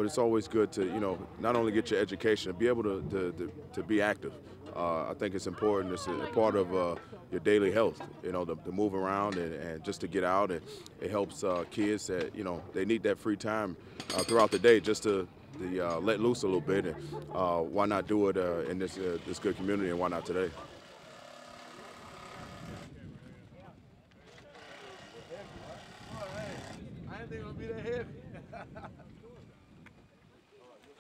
but it's always good to not only get your education, be able to be active. I think it's important. It's a part of your daily health. To move around and just to get out, and it helps kids that they need that free time throughout the day just to let loose a little bit. And why not do it in this good community, and why not today? I didn't think it would be that heavy.